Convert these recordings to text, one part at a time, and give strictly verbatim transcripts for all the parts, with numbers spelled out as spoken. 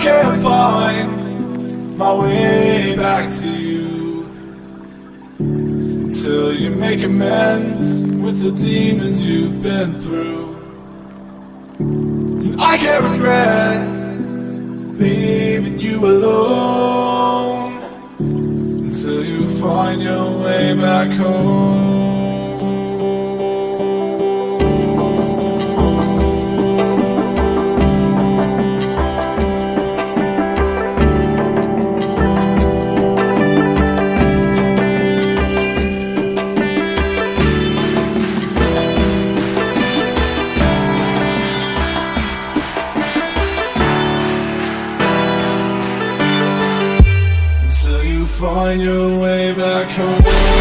can't find my way back to you until you make amends with the demons you've been through. And I can't regret leaving you alone until you find your way back home. Find your way back home.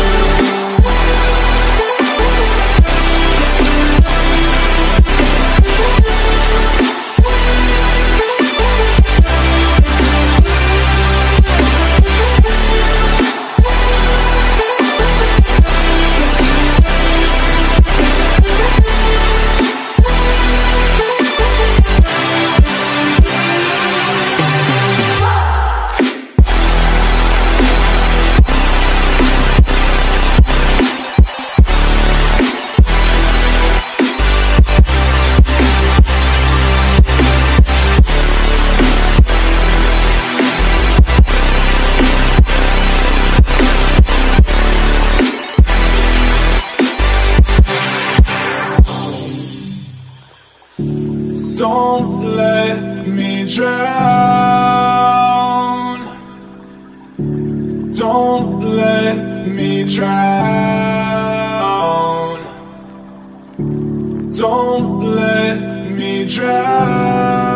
Don't let me drown. Don't let me drown. Don't let me drown.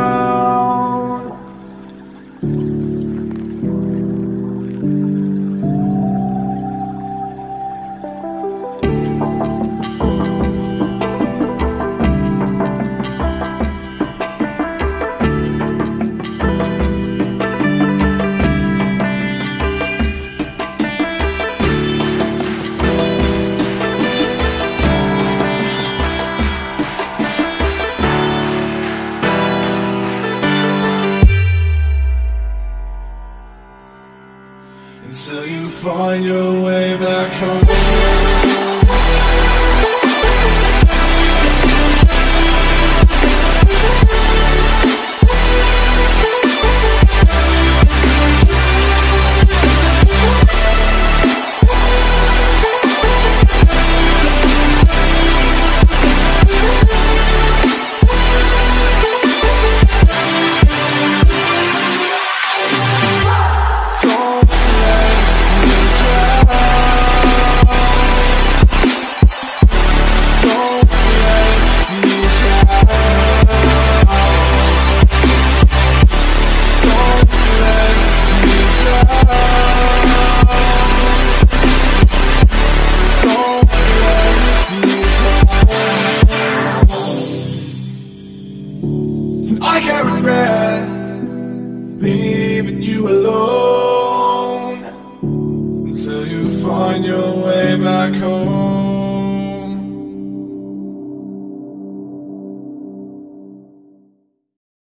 Until you find your way back home. I can't regret leaving you alone.